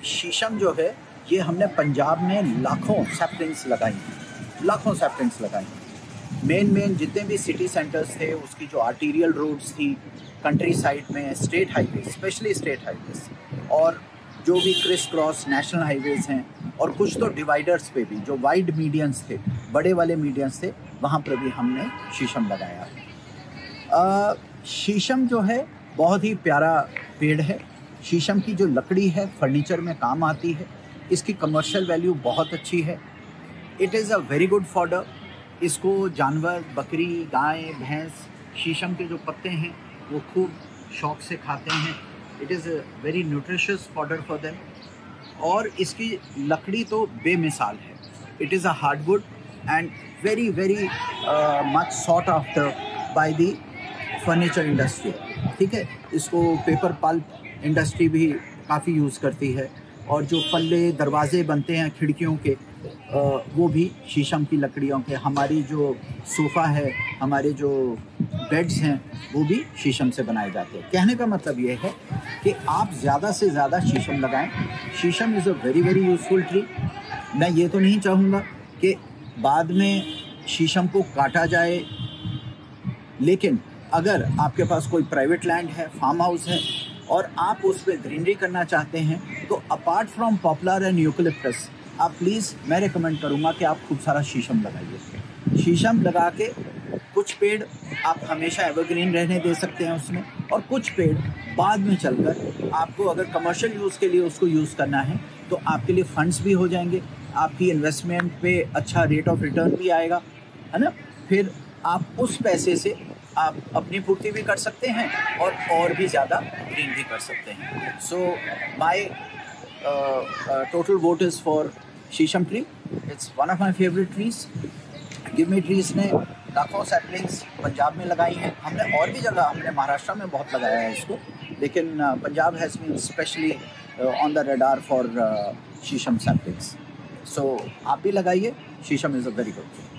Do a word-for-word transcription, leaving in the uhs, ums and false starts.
शीशम जो है ये हमने पंजाब में लाखों सैपलिंग्स लगाई हैं, लाखों सैपलिंग्स लगाई हैं। मेन मेन जितने भी सिटी सेंटर्स थे, उसकी जो आर्टीरियल रोड्स थी, कंट्री साइड में, state highway, specially state highways, और जो भी क्रिस क्रॉस नेशनल हाईवेज हैं, और कुछ तो डिवाइडर्स पे भी जो वाइड मीडियंस थे, बड़े वाले मीडियंस थे, वहाँ पर भी हमने शीशम लगाया है। आ, शीशम जो है बहुत ही प्यारा पेड़ है। शीशम की जो लकड़ी है फर्नीचर में काम आती है। इसकी कमर्शियल वैल्यू बहुत अच्छी है। It is a very good fodder. इसको जानवर, बकरी, गाय, भैंस शीशम के जो पत्ते हैं वो खूब शौक से खाते हैं। It is a very nutritious fodder for them. और इसकी लकड़ी तो बेमिसाल है। It is a hardwood and very very much sought after by the furniture industry. ठीक है, इसको पेपर पल्प इंडस्ट्री भी काफ़ी यूज़ करती है, और जो पल्ले दरवाजे बनते हैं खिड़कियों के, वो भी शीशम की लकड़ियों के। हमारी जो सोफ़ा है, हमारे जो बेड्स हैं, वो भी शीशम से बनाए जाते हैं। कहने का मतलब ये है कि आप ज़्यादा से ज़्यादा शीशम लगाएं। Sheesham is a very very useful tree. मैं ये तो नहीं चाहूँगा कि बाद में शीशम को काटा जाए, लेकिन अगर आपके पास कोई प्राइवेट लैंड है, फार्म हाउस है, और आप उस पर ग्रीनरी करना चाहते हैं, तो apart from poplar and eucalyptus, आप प्लीज़, मैं रिकमेंड करूँगा कि आप खूब सारा शीशम लगाइए। शीशम लगा के कुछ पेड़ आप हमेशा एवरग्रीन रहने दे सकते हैं उसमें, और कुछ पेड़ बाद में चलकर आपको अगर कमर्शियल यूज़ के लिए उसको यूज़ करना है तो आपके लिए फंड्स भी हो जाएंगे, आपकी इन्वेस्टमेंट पे अच्छा रेट ऑफ रिटर्न भी आएगा, है ना। फिर आप उस पैसे से आप अपनी पूर्ति भी कर सकते हैं और और भी ज़्यादा ग्रीन भी कर सकते हैं। So my total vote is for sheesham tree. It's one of my favourite trees. Give me trees ने लाखों सैपलिंग्स पंजाब में लगाई हैं। हमने और भी जगह, हमने महाराष्ट्र में बहुत लगाया है इसको, लेकिन uh, Punjab has been specially on the radar for sheesham saplings. So आप भी लगाइए। Sheesham is a very good tree.